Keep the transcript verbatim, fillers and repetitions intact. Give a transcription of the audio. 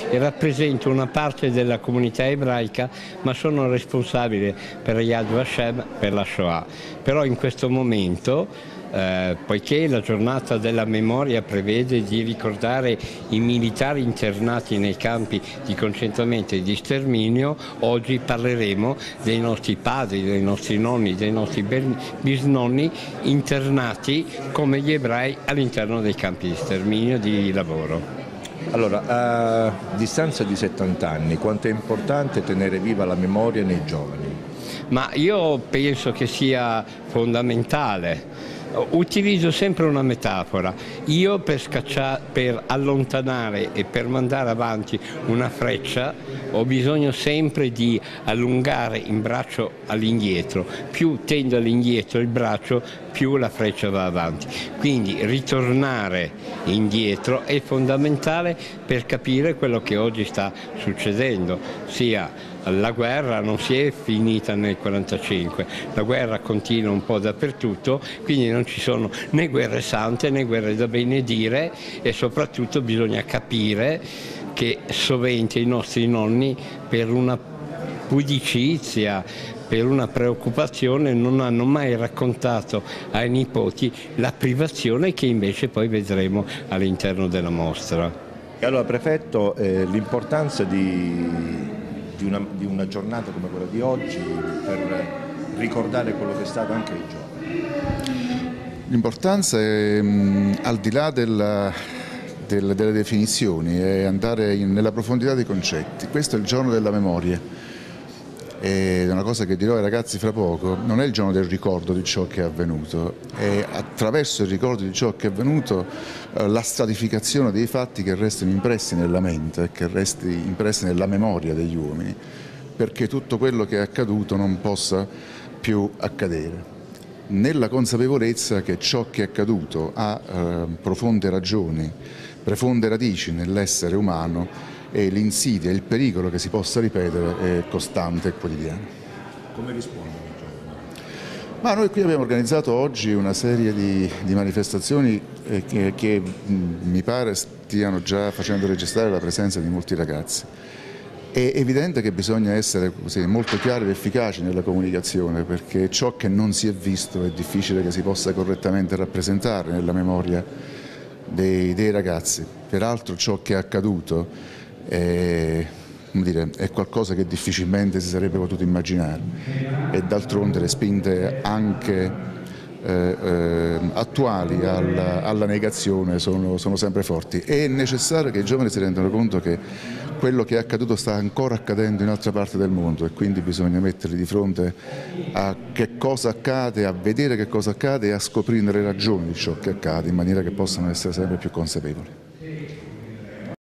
e rappresento una parte della comunità ebraica, ma sono responsabile per Yad Vashem, per la Shoah. Però in questo momento, Eh, poiché la giornata della memoria prevede di ricordare i militari internati nei campi di concentramento e di sterminio, oggi parleremo dei nostri padri, dei nostri nonni, dei nostri bisnonni internati come gli ebrei all'interno dei campi di sterminio di lavoro. Allora, a distanza di settanta anni, quanto è importante tenere viva la memoria nei giovani? Ma io penso che sia fondamentale. Utilizzo sempre una metafora. Io per, scacciare, per allontanare e per mandare avanti una freccia ho bisogno sempre di allungare il braccio all'indietro. Più tendo all'indietro il braccio, più la freccia va avanti. Quindi ritornare indietro è fondamentale per capire quello che oggi sta succedendo, sia la guerra non si è finita nel quarantacinque, la guerra continua un po' dappertutto, quindi non ci sono né guerre sante né guerre da benedire e soprattutto bisogna capire che sovente i nostri nonni per una pudicizia, per una preoccupazione non hanno mai raccontato ai nipoti la privazione che invece poi vedremo all'interno della mostra. E allora prefetto, eh, l'importanza di... Di una, di una giornata come quella di oggi per ricordare quello che è stato anche ai giovani? L'importanza è mh, al di là della, del, delle definizioni, è andare in, nella profondità dei concetti. Questo è il giorno della memoria. È una cosa che dirò ai ragazzi fra poco, non è il giorno del ricordo di ciò che è avvenuto, è attraverso il ricordo di ciò che è avvenuto eh, la stratificazione dei fatti che restano impressi nella mente, che resti impressi nella memoria degli uomini, perché tutto quello che è accaduto non possa più accadere. Nella consapevolezza che ciò che è accaduto ha eh, profonde ragioni, profonde radici nell'essere umano, e l'insidia, il pericolo che si possa ripetere è costante e quotidiano. Come rispondono i giovani? Ma noi qui abbiamo organizzato oggi una serie di, di manifestazioni eh, che, che mh, mi pare stiano già facendo registrare la presenza di molti ragazzi. È evidente che bisogna essere così, molto chiari ed efficaci nella comunicazione, perché ciò che non si è visto è difficile che si possa correttamente rappresentare nella memoria dei, dei ragazzi. Peraltro ciò che è accaduto È, come dire, è qualcosa che difficilmente si sarebbe potuto immaginare e d'altronde le spinte anche eh, eh, attuali alla, alla negazione sono, sono sempre forti. È necessario che i giovani si rendano conto che quello che è accaduto sta ancora accadendo in altre parti del mondo e quindi bisogna metterli di fronte a che cosa accade, a vedere che cosa accade e a scoprire le ragioni di ciò che accade in maniera che possano essere sempre più consapevoli.